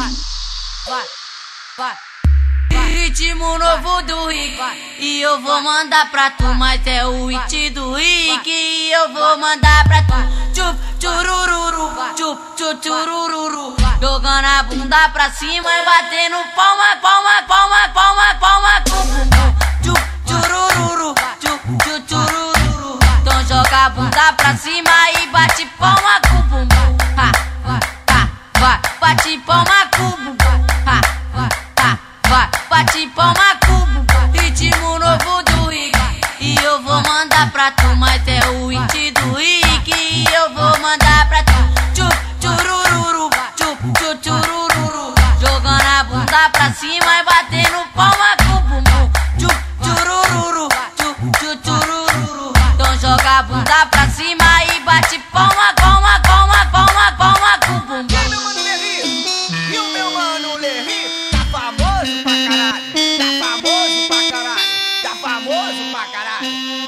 Ritmo novo do Rick e eu vou mandar pra tu, mas é o hit do Rick e eu vou mandar pra tu. Tchup, tchurururu, tchup, tchurururu, jogando a bunda pra cima e batendo palma, palma, palma, palma, palma com bumbum. Tchup, tchurururu, tchup, tchurururu, então joga a bunda pra cima e bate palma com bumbum. Ha, ha, vai, bate palma com bumbum. Bate palma com bumbum, ritmo novo do Rick e eu vou mandar pra tu, mas é o hit do Rick e eu vou mandar pra tu. Tchup, tchurururu, tchup, tchurururu, jogando a bunda pra cima e batendo palma com bumbum. Tchup, tchurururu, tchup, tchurururu, então joga a bunda pra cima e bate palma, palma, palma, palma, palma com bumbum. E aí, meu mano Lerry? E o meu mano Lerry? Tá famoso pra caralho, tá famoso pra caralho, tá famoso pra caralho.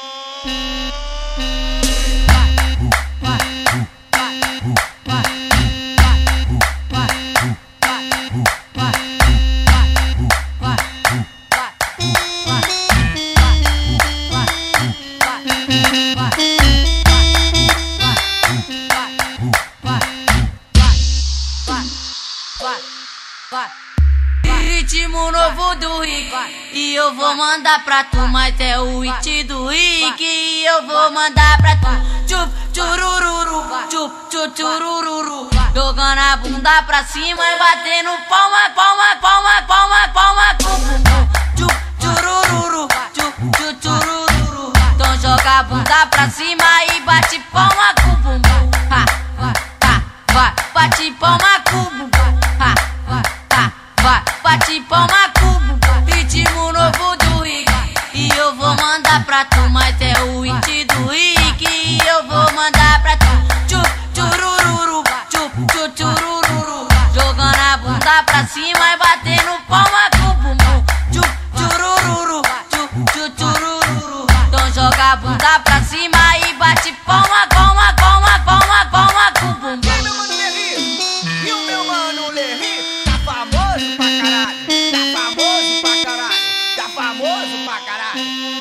Ritmo novo do Rick e eu vou mandar pra tu, mas é o hit do Rick e eu vou mandar pra tu. Tchup, tchurururu, tchup, tchurururu, jogando a bunda pra cima e batendo palma, palma, palma, palma, palma com bumbum. Tchup, tchurururu, tchup, tchurururu, então joga a bunda pra cima e bate palma com bumbum. Ha, ha, vai, bate palma com bumbum. Ha, vai, bate palma com bumbum, ritmo novo do Rick e eu vou mandar pra tu, mas é o hit do Rick e eu vou mandar pra tu. Tchup, tchurururu, tchup, tchurururu, jogando a bunda pra cima e batendo palma com bumbum. Tchup, tchurururu, tchup, tchurururu, então joga a bunda pra cima e bate palma, palma, palma, palma, palma com bumbum. E aí, meu mano Lerry? E o meu mano Lerry? Tá famoso pra caralho, tá famoso pra caralho, tá famoso pra caralho.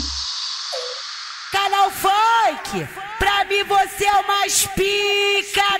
Canal Funk, pra mim você é o mais pica.